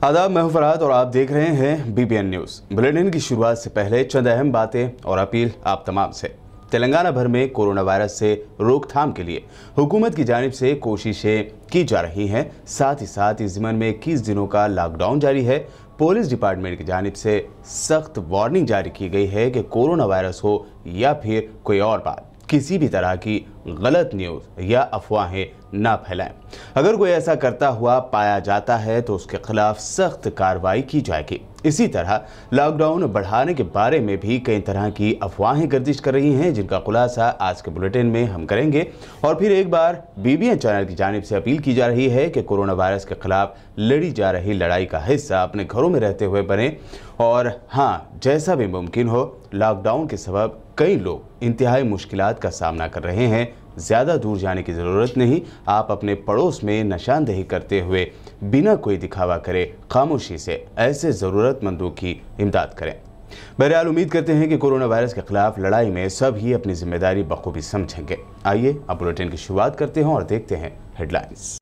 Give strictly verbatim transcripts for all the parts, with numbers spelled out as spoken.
आदाब, मैं हूं फरहाद और आप देख रहे हैं बीबीएन न्यूज। बुलेटिन की शुरुआत से पहले चंद अहम बातें और अपील आप तमाम से। तेलंगाना भर में कोरोना वायरस से रोकथाम के लिए हुकूमत की जानिब से कोशिशें की जा रही हैं। साथ ही साथ इस ज़िम्मन में इक्कीस दिनों का लॉकडाउन जारी है। पुलिस डिपार्टमेंट की जानिब से सख्त वार्निंग जारी की गई है कि कोरोना वायरस हो या फिर कोई और बात, किसी भी तरह की गलत न्यूज़ या अफवाहें ना फैलाएं। अगर कोई ऐसा करता हुआ पाया जाता है तो उसके खिलाफ सख्त कार्रवाई की जाएगी। इसी तरह लॉकडाउन बढ़ाने के बारे में भी कई तरह की अफवाहें गर्दिश कर रही हैं, जिनका खुलासा आज के बुलेटिन में हम करेंगे। और फिर एक बार बीबीएन चैनल की जानिब से अपील की जा रही है कि कोरोना वायरस के खिलाफ लड़ी जा रही लड़ाई का हिस्सा अपने घरों में रहते हुए बने। और हाँ, जैसा भी मुमकिन हो, लॉकडाउन के सबब कई लोग इंतहाई मुश्किलात का सामना कर रहे हैं। ज़्यादा दूर जाने की ज़रूरत नहीं। आप अपने पड़ोस में निशानदेही करते हुए बिना कोई दिखावा करे खामोशी से ऐसे ज़रूरतमंदों की इमदाद करें। बहरहाल उम्मीद करते हैं कि कोरोना वायरस के खिलाफ लड़ाई में सब ही अपनी जिम्मेदारी बखूबी समझेंगे। आइए अब बुलेटिन की शुरुआत करते हैं और देखते हैं हेडलाइंस।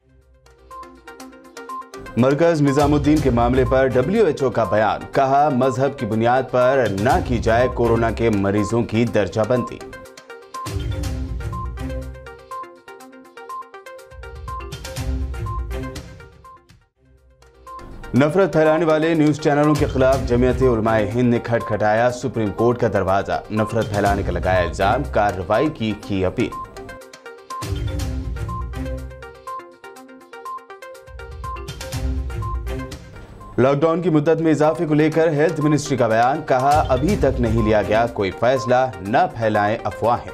मरकज निजामुद्दीन के मामले पर डब्ल्यू एच ओ का बयान, कहा मजहब की बुनियाद पर ना की जाए कोरोना के मरीजों की दर्जाबंदी। नफरत फैलाने वाले न्यूज चैनलों के खिलाफ जमीयत-ए-उलमा-ए हिंद ने खटखटाया सुप्रीम कोर्ट का दरवाजा। नफरत फैलाने का लगाया इल्जाम, कार्रवाई की की अपील। लॉकडाउन की मुद्दत में इजाफे को लेकर हेल्थ मिनिस्ट्री का बयान, कहा अभी तक नहीं लिया गया कोई फैसला, न फैलाएं अफवाहें।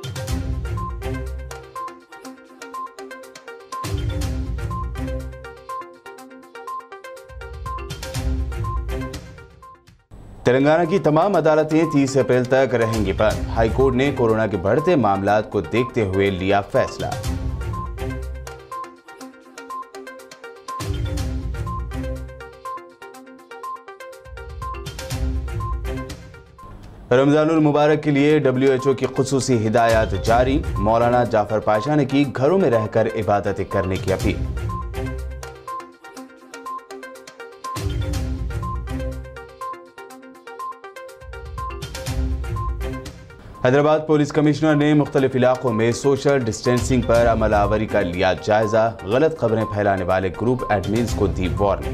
तेलंगाना की तमाम अदालतें तीस अप्रैल तक रहेंगी बंद। हाईकोर्ट ने कोरोना के बढ़ते मामलात को देखते हुए लिया फैसला। रमजानुल मुबारक के लिए डब्ल्यू एच ओ की खुसूसी हिदायत जारी। मौलाना जाफर पाशा ने की घरों में रहकर इबादतें करने की अपील। हैदराबाद पुलिस कमिश्नर ने मुख्तलिफ इलाकों में सोशल डिस्टेंसिंग पर अमल आवरी का लिया जायजा। गलत खबरें फैलाने वाले ग्रुप एडमिन्स को दी वार्निंग।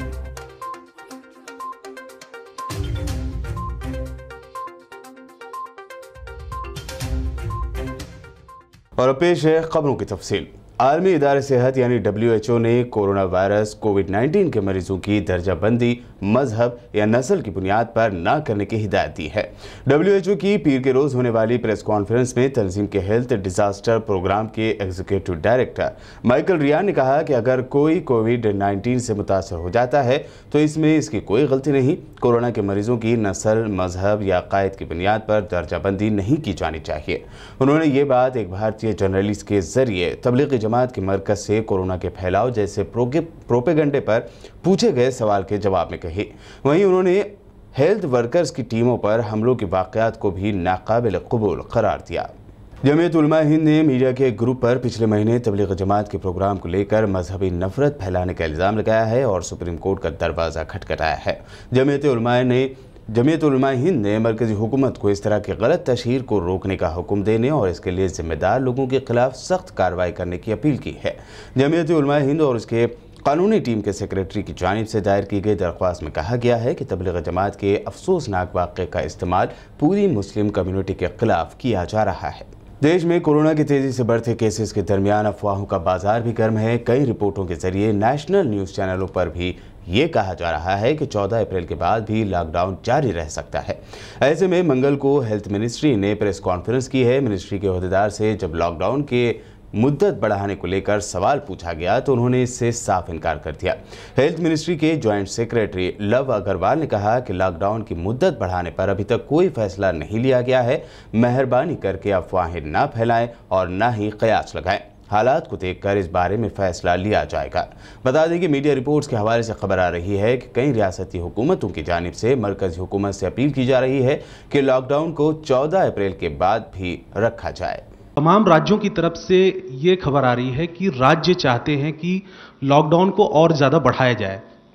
और पेश है खबरों की तफसील। आलमी इदारे सेहत यानी डब्ल्यू एच ओ ने कोरोना वायरस कोविड नाइन्टीन के मरीजों की दर्जाबंदी मजहब या नस्ल की बुनियाद पर न करने की हिदायत दी है। डब्ल्यू एच ओ की पीर के रोज़ होने वाली प्रेस कॉन्फ्रेंस में तंजीम के हेल्थ डिजास्टर प्रोग्राम के एग्जीक्यूटिव डायरेक्टर माइकल रियान ने कहा कि अगर कोई कोविड नाइन्टीन से मुतासर हो जाता है तो इसमें इसकी कोई गलती नहीं। कोरोना के मरीजों की नस्ल, मजहब या कायद की बुनियाद पर दर्जाबंदी नहीं की जानी चाहिए। उन्होंने ये बात एक भारतीय जर्नलिस्ट के जरिए तबलीगी जमात के मरकज से कोरोना के फैलाव जैसे प्रोपेगंडे पर पूछे गए सवाल के जवाब में कही। वहीं उन्होंने हेल्थ वर्कर्स की टीमों पर हमलों के वाक़यात को भी नाकाबिल कबूल करार दिया। जमीयत-उल-उलमा-ए-हिंद ने मीडिया के एक ग्रुप पर पिछले महीने तबलीग जमात के प्रोग्राम को लेकर मजहबी नफरत फैलाने का इल्ज़ाम लगाया है और सुप्रीम कोर्ट का दरवाज़ा खटखटाया है। जमीयत-उल-उलमा ने जमीयत-उल-उलमा-ए-हिंद ने मरकजी हुकूमत को इस तरह की गलत तशहीर को रोकने का हुक्म देने और इसके लिए जिम्मेदार लोगों के खिलाफ सख्त कार्रवाई करने की अपील की है। जमीयत-उल-उलमा-ए-हिंद और उसके कानूनी टीम के सेक्रेटरी की जानिब से दायर की गई दरख्वास्त में कहा गया है कि तबलीग जमात के अफसोसनाक वाक़े का इस्तेमाल पूरी मुस्लिम कम्युनिटी के खिलाफ किया जा रहा है। देश में कोरोना की तेजी से बढ़ते केसेस के दरमियान अफवाहों का बाजार भी गर्म है। कई रिपोर्टों के जरिए नेशनल न्यूज़ चैनलों पर भी ये कहा जा रहा है कि चौदह अप्रैल के बाद भी लॉकडाउन जारी रह सकता है। ऐसे में मंगल को हेल्थ मिनिस्ट्री ने प्रेस कॉन्फ्रेंस की है। मिनिस्ट्री के अहदेदार से जब लॉकडाउन के मुद्दत बढ़ाने को लेकर सवाल पूछा गया तो उन्होंने इससे साफ इनकार कर दिया। हेल्थ मिनिस्ट्री के जॉइंट सेक्रेटरी लव अग्रवाल ने कहा कि लॉकडाउन की मुद्दत बढ़ाने पर अभी तक कोई फैसला नहीं लिया गया है। मेहरबानी करके अफवाहें ना फैलाएं और ना ही कयास लगाएं। हालात को देखकर इस बारे में फैसला लिया जाएगा। बता दें कि मीडिया रिपोर्ट्स के हवाले से खबर आ रही है कि कई रियासती हुकूमतों की जानिब से मरकजी हुकूमत से अपील की जा रही है कि लॉकडाउन को चौदह अप्रैल के बाद भी रखा जाए। तमाम राज्यों की तरफ से ये खबर आ रही है कि राज्य चाहते हैं कि लॉकडाउन को और ज़्यादा बढ़ाया जाए।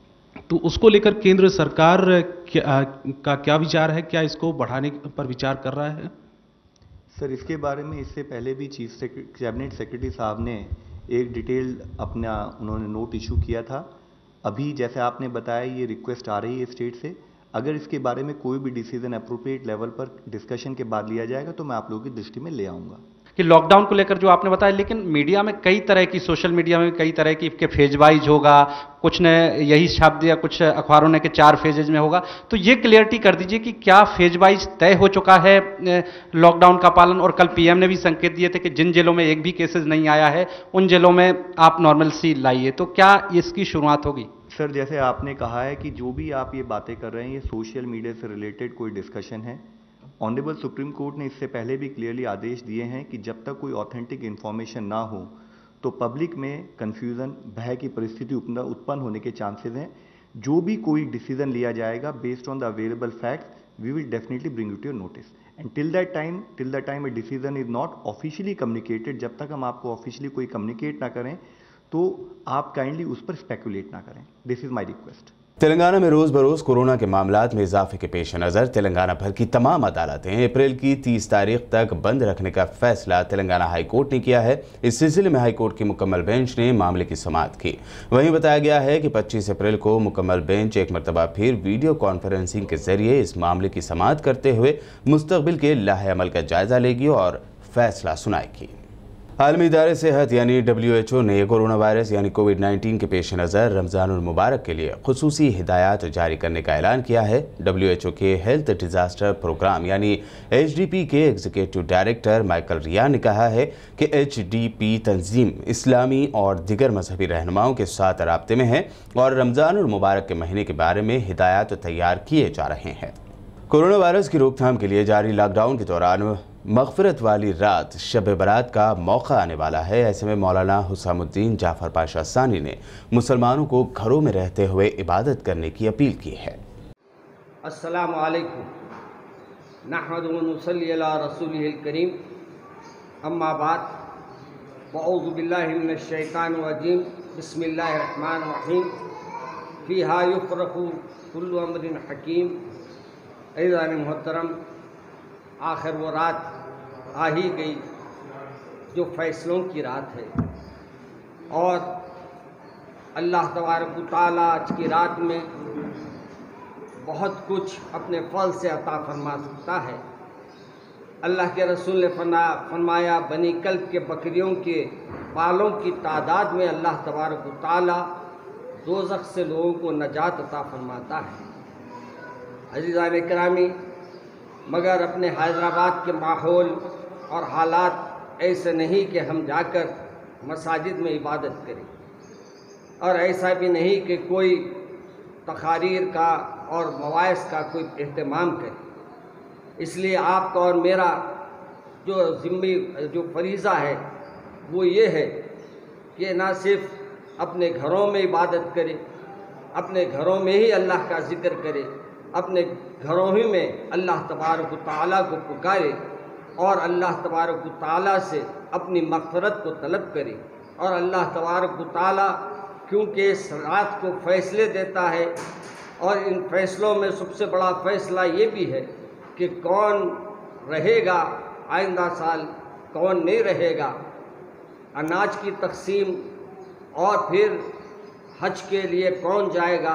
तो उसको लेकर केंद्र सरकार क्या, का क्या विचार है? क्या इसको बढ़ाने पर विचार कर रहा है? सर, इसके बारे में इससे पहले भी चीफ कैबिनेट सेक्रेटरी साहब ने एक डिटेल अपना उन्होंने नोट इशू किया था। अभी जैसे आपने बताया ये रिक्वेस्ट आ रही है स्टेट से, अगर इसके बारे में कोई भी डिसीजन अप्रोप्रिएट लेवल पर डिस्कशन के बाद लिया जाएगा तो मैं आप लोगों की दृष्टि में ले आऊँगा। कि लॉकडाउन को लेकर जो आपने बताया, लेकिन मीडिया में कई तरह की, सोशल मीडिया में कई तरह की के फेज वाइज होगा, कुछ ने यही छाप दिया, कुछ अखबारों ने कि चार फेजेज में होगा। तो ये क्लियरिटी कर दीजिए कि क्या फेज वाइज तय हो चुका है लॉकडाउन का पालन? और कल पीएम ने भी संकेत दिए थे कि जिन जिलों में एक भी केसेस नहीं आया है उन जिलों में आप नॉर्मलसी लाइए। तो क्या इसकी शुरुआत होगी? सर, जैसे आपने कहा है कि जो भी आप ये बातें कर रहे हैं ये सोशल मीडिया से रिलेटेड कोई डिस्कशन है। ऑनरेबल सुप्रीम कोर्ट ने इससे पहले भी क्लियरली आदेश दिए हैं कि जब तक कोई ऑथेंटिक इन्फॉर्मेशन ना हो तो पब्लिक में कन्फ्यूज़न, भय की परिस्थिति उत्पन्न होने के चांसेस हैं। जो भी कोई डिसीजन लिया जाएगा based on the available facts, we will definitely bring it your notice. And till that time till the time a decision is not officially communicated, जब तक हम आपको ऑफिशियली कोई कम्युनिकेट ना करें तो आप काइंडली उस पर स्पेकुलेट ना करें। This is my request. Telangana में रोज बरोज कोरोना के मामलात में इजाफे के पेश नज़र तेलंगाना भर की तमाम अदालतें अप्रैल की तीस तारीख तक बंद रखने का फैसला तेलंगाना हाई कोर्ट ने किया है। इस सिलसिले में हाई कोर्ट की मुकम्मल बेंच ने मामले की समाअत की। वहीं बताया गया है कि पच्चीस अप्रैल को मुकम्मल बेंच एक मरतबा फिर वीडियो कॉन्फ्रेंसिंग के जरिए इस मामले की समाअत करते हुए मुस्तकबिल के लाहे अमल का जायजा लेगी और फैसला सुनाएगी। आलमी इदारे सेहत यानी डब्ल्यू एच ओ ने कोरोना वायरस यानी कोविड नाइन्टीन के पेश नज़र रमज़ानुल मुबारक के लिए खुसूसी हिदायत जारी करने का ऐलान किया है। डब्ल्यू एच ओ के हेल्थ डिज़ास्टर प्रोग्राम यानी एच डी पी के एग्जीक्यूटिव डायरेक्टर माइकल रियान ने कहा है कि एच डी पी तंजीम इस्लामी और दिगर मजहबी रहनुमाओं के साथ राब्ते में है और रमज़ानुल मुबारक के महीने के बारे में हिदायत तैयार किए जा रहे हैं। कोरोना वायरस की रोकथाम के लिए जारी लॉकडाउन के दौरान मग़फ़िरत वाली रात शब बरात का मौका आने वाला है। ऐसे में मौलाना हुसामुद्दीन जाफ़र पाशा सानी ने मुसलमानों को घरों में रहते हुए इबादत करने की अपील की है। अस्सलामु अलैकुम नहमदुहु व नुसल्ली अला रसूलिहिल करीम, अम्मा बाद, वअऊज़ु बिल्लाहि मिनश शैतानिर रजीम, बिस्मिल्लाहिर रहमानिर रहीम, फ़ीहा युफ़रक़ु कुल्लु अम्रिन हकीम। ऐज़ान मोहतरम, आखिर वो रात आ ही गई जो फ़ैसलों की रात है और अल्लाह तबारक व तआला आज की रात में बहुत कुछ अपने फल से अता फरमा सकता है। अल्लाह के रसूल ने फरमाया, बनी कल्ब के बकरियों के बालों की तादाद में अल्लाह तबारक व तआला दोज़ख से लोगों को नजात अता फरमाता है। अज़ीज़ान इकरामी, मगर अपने हैदराबाद के माहौल और हालात ऐसे नहीं कि हम जाकर मसाजिद में इबादत करें, और ऐसा भी नहीं कि कोई तकारीर का और मवाइस का कोई एहतमाम करे। इसलिए आपका और मेरा जो ज़िम्मी जो फरीज़ा है वो ये है कि ना सिर्फ अपने घरों में इबादत करें, अपने घरों में ही अल्लाह का ज़िक्र करें, अपने घरों ही में अल्लाह तबारक व तआला को पुकारे और अल्लाह तबारक व तआला से अपनी मग़फ़िरत को तलब करे। और अल्लाह तबारक व तआला क्योंकि इस रात को फ़ैसले देता है और इन फ़ैसलों में सबसे बड़ा फ़ैसला ये भी है कि कौन रहेगा आइंदा साल, कौन नहीं रहेगा, अनाज की तकसीम और फिर हज के लिए कौन जाएगा।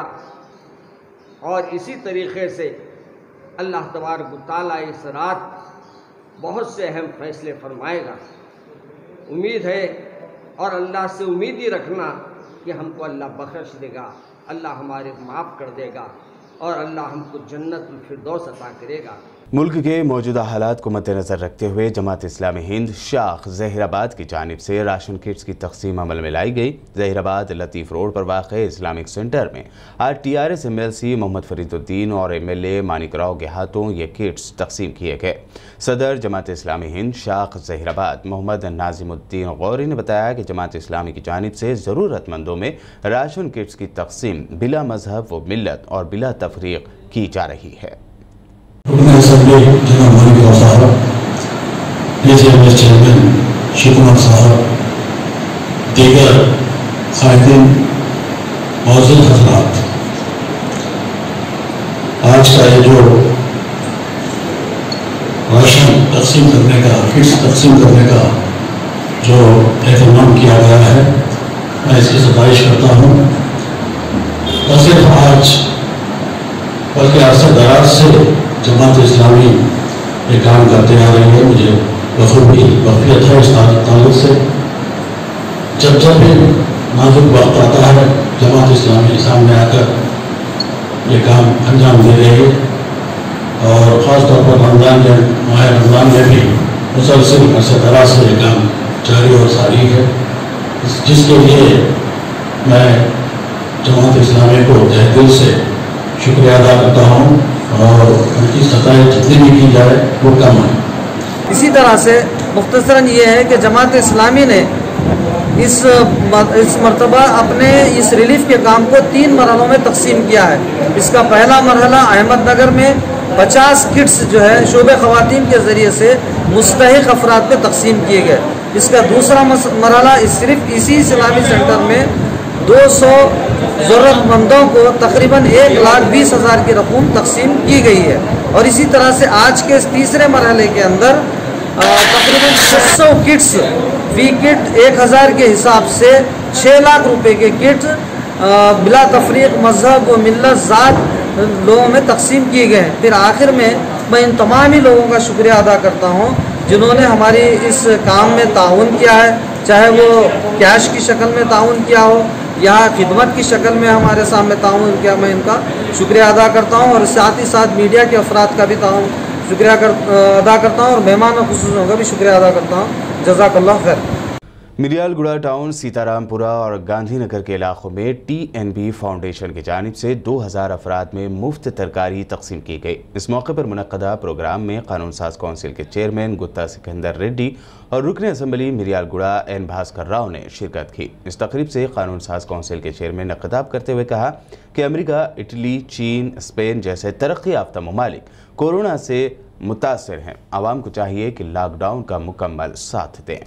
और इसी तरीक़े से अल्लाह तबारक व तआला इस रात बहुत से अहम फ़ैसले फरमाएगा। उम्मीद है और अल्लाह से उम्मीद ही रखना कि हमको अल्लाह बख्श देगा, अल्लाह हमारे माफ़ कर देगा और अल्लाह हमको जन्नतुल फिरदौस अता करेगा। मुल्क के मौजूदा हालात को मद्देनज़र रखते हुए जमात इस्लामी हिंद शाख ज़हीराबाद की जानिब से राशन किट्स की तकसीम अमल में लाई गई। ज़हीराबाद लतीफ़ रोड पर वाक़े इस्लामिक सेंटर में आज T R S M L C Mohammed Fariduddin और M L A Manik Rao के हाथों ये किट्स तकसीम किए गए। सदर जमात इस्लामी हिंद शाख ज़हीराबाद मोहम्मद नाज़िमुद्दीन गौरी ने बताया कि जमात इस्लामी की जानिब से ज़रूरतमंदों में राशन किट्स की तकसीम बिला मजहब व मिल्लत और बिला तफरीक की जा रही है। जनाब मानिक राव साहब, चेयरमैन शिव कुमार साहब, दीगर कायदीन, मौजूद हज़रात, आज का ये जो राशन तकसीम करने का, किट्स तकसीम करने का जो एहतमाम किया गया है, मैं इसकी सताइश करता हूँ। न सिर्फ आज बल्कि अरसा दराज से जमात इस्लामी ये काम करते आ रही है। मुझे बखूबी वाकियत है इस ताल्लुक से। जब जब भी नाजुक वक्त आता है, जमात इस्लामी सामने आकर ये काम अंजाम दे रही है और ख़ासतौर पर रमज़ान में, माह रमज़ान में भी मुसलसल अरसा दराज से ये काम जारी और सारी है, जिसके लिए मैं जमात इस्लामी को तहे दिल से शुक्रिया अदा करता हूँ और उनकी सताई जितनी भी की जाए वो कम है। इसी तरह से मुख्तसरन ये है कि जमात इस्लामी ने इस इस मरतबा अपने इस रिलीफ के काम को तीन मरहलों में तकसीम किया है। इसका पहला मरहला अहमदनगर में पचास किट्स जो है शोबे ख़वातीन के ज़रिए से मुस्तहिक़ अफराद पे तकसीम किए गए। इसका दूसरा मरहला सिर्फ इसी इस्लामी सेंटर में दो सौ ज़रूरतमंदों को तकरीबन एक लाख बीस हज़ार की रकूम तकसीम की गई है। और इसी तरह से आज के तीसरे मरहले के अंदर तकरीबन छः सौ किट्स फी किट एक हज़ार के हिसाब से छः लाख रुपए के किट बिला तफरीक मजहब व मिल्लत ज़ात लोगों में तकसीम किए गए हैं। फिर आखिर में मैं इन तमाम ही लोगों का शुक्रिया अदा करता हूँ जिन्होंने हमारी इस काम में ताउन किया है, चाहे वो कैश की शक्ल में ताउन किया हो या खिदमत की शक्ल में हमारे सामने ताउन किया। मैं इनका शुक्रिया अदा करता हूँ और साथ ही साथ मीडिया के अफराद का भी ताउन शुक्रिया कर, अदा करता हूँ और मेहमान खुसूसियों का भी शुक्रिया अदा करता हूँ। जज़ाकल्लाह खैर। मिरियालगुड़ा टाउन, सीतारामपुरा और गांधीनगर के इलाकों में टी एन बी फाउंडेशन की जानिब से दो हज़ार अफराद में मुफ्त तरकारी तकसीम की गई। इस मौके पर मुनक्कदा प्रोग्राम में कानून साज कौंसिल के चेयरमैन गुत्ता सिकंदर रेड्डी और रुकन असम्बली मिरियालगुड़ा एन भास्कर राव ने शिरकत की। इस तकरीब से कानून साज कौंसिल के चेयरमैन ने खिताब करते हुए कहा कि अमेरिका, इटली, चीन, स्पेन जैसे तरक्की याफ्ता ममालिक कोरोना से मुतासर हैं। आवाम को चाहिए कि लॉकडाउन का मुकम्मल साथ दें।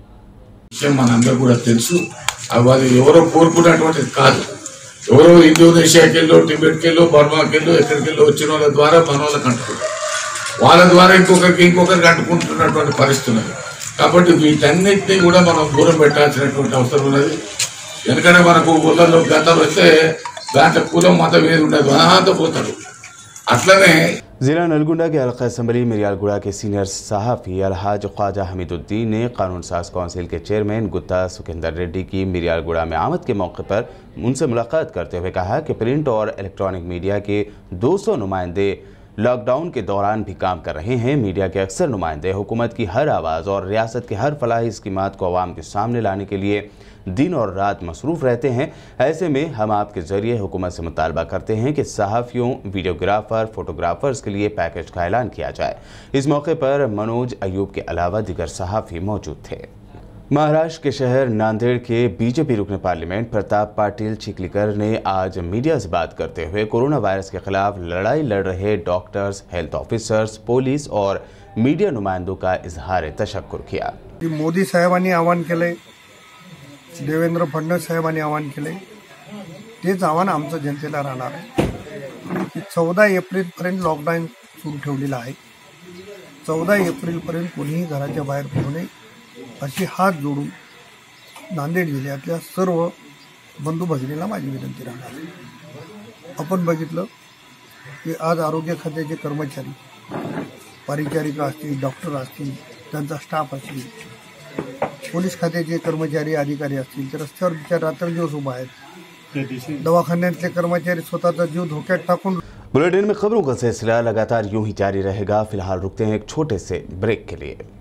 మనందరూ కూడా తెలుసు అది ఎవరో కోరుకున్నటువంటిది కాదు. ఎవరో ఇండోనేషియాకి వెళ్ళో, టిబెట్కి వెళ్ళో, బర్మాకి వెళ్ళో, ఎక్కడికి వెళ్ళో వచ్చిన వాళ్ళ ద్వారా మన వాళ్ళకి అంటుకుంటారు. వాళ్ళ ద్వారా ఇంకొకరికి ఇంకొకరికి అంటుకుంటున్నటువంటి పరిస్థితి ఉన్నది. కాబట్టి వీటన్నిటినీ కూడా మనం దూరం పెట్టాల్సినటువంటి అవసరం ఉన్నది. ఎందుకంటే మనకు ఊళ్ళల్లో గతం వస్తే దాంట్లో కులం మతం ఏది ఉండదు, అనాథ పోతాడు. అట్లనే जिला नलगुंडा के हल्का असम्बली मिरियालगुड़ा के सीनियर सहाफ़ी अलहाज ख्वाजा हमीदुद्दीन ने कानून साज कौंसिल के चेयरमैन गुत्ता सुखिंदर रेड्डी की मिरियालगुड़ा में आमद के मौके पर उनसे मुलाकात करते हुए कहा कि प्रिंट और इलेक्ट्रॉनिक मीडिया के दो सौ नुमाइंदे लॉकडाउन के दौरान भी काम कर रहे हैं। मीडिया के अक्सर नुमाइंदे हुकूमत की हर आवाज़ और रियासत के हर फलाही स्कीमात को आवाम के सामने लाने के लिए दिन और रात मसरूफ़ रहते हैं। ऐसे में हम आपके ज़रिए हुकूमत से मुतालबा करते हैं कि सहाफ़ियों, वीडियोग्राफर, फोटोग्राफर्स के लिए पैकेज का ऐलान किया जाए। इस मौके पर मनोज अयूब के अलावा दीगर सहाफ़ी मौजूद थे। महाराष्ट्र के शहर नांदेड़ के बीजेपी रुकन पार्लियामेंट प्रताप पाटिल चिखलीकर ने आज मीडिया से बात करते हुए कोरोना वायरस के खिलाफ लड़ाई लड़ रहे डॉक्टर्स, हेल्थ ऑफिसर्स, पुलिस और मीडिया नुमाइंदों का इजहार तशक्कुर किया। मोदी साहेबांनी आवाहन केले, देवेंद्र फडणवीस साहेबांनी आवाहन केले, तेच आव्हान आमचं जनतेला राहणार आहे। चौदा एप्रिलपर्यंत लॉकडाऊन सुरू ठेवलेलं आहे। चौदा एप्रिलपर्यंत कोणीही घराच्या बाहेर पडू नये अशी हात जोडून नांदेड जिल्ह्यातल्या सर्व बंधू भगिनीला माझी विनंती राहणार आहे। आपण बघितलं की आज आरोग्य खात्याचे कर्मचारी, परिचारिका असतील, डॉक्टर असतील, त्यांचा स्टाफ असतील, पोलीस खात्याचे कर्मचारी, अधिकारी असतील, तर रस्त्यावर बिचार रात्रंदिवस उभा आहेत। दवाखान्यातले कर्मचारी स्वतःचा जीव धोक्यात टाकून। बुलेटिन में खबरों का सिलसिला लगातार यूं ही जारी रहेगा। फिलहाल रुकते हैं एक छोटे से ब्रेक के लिए।